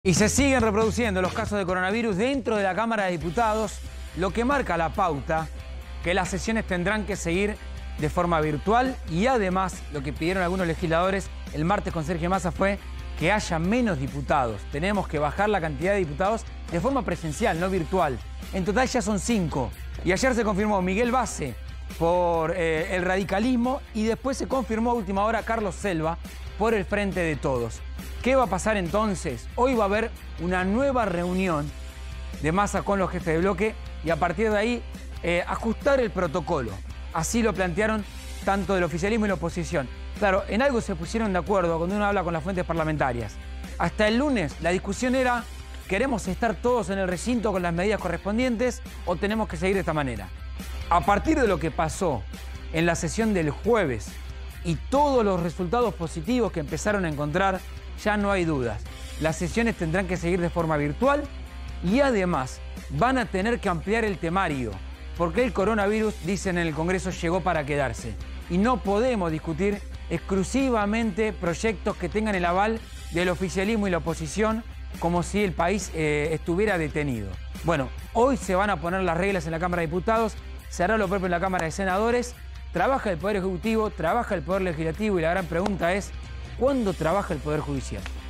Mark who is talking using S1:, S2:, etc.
S1: Y se siguen reproduciendo los casos de coronavirus dentro de la Cámara de Diputados, lo que marca la pauta que las sesiones tendrán que seguir de forma virtual y además lo que pidieron algunos legisladores el martes con Sergio Massa fue que haya menos diputados. Tenemos que bajar la cantidad de diputados de forma presencial, no virtual. En total ya son 5. Y ayer se confirmó Miguel Basse por el radicalismo y después se confirmó a última hora Carlos Selva por el Frente de Todos. ¿Qué va a pasar entonces? Hoy va a haber una nueva reunión de Massa con los jefes de bloque y a partir de ahí ajustar el protocolo. Así lo plantearon tanto del oficialismo y la oposición. Claro, en algo se pusieron de acuerdo cuando uno habla con las fuentes parlamentarias. Hasta el lunes la discusión era, ¿queremos estar todos en el recinto con las medidas correspondientes o tenemos que seguir de esta manera? A partir de lo que pasó en la sesión del jueves y todos los resultados positivos que empezaron a encontrar, ya no hay dudas. Las sesiones tendrán que seguir de forma virtual y además van a tener que ampliar el temario, porque el coronavirus, dicen en el Congreso, llegó para quedarse. Y no podemos discutir exclusivamente proyectos que tengan el aval del oficialismo y la oposición como si el país estuviera detenido. Bueno, hoy se van a poner las reglas en la Cámara de Diputados, se hará lo propio en la Cámara de Senadores, trabaja el Poder Ejecutivo, trabaja el Poder Legislativo y la gran pregunta es, ¿cuándo trabaja el Poder Judicial?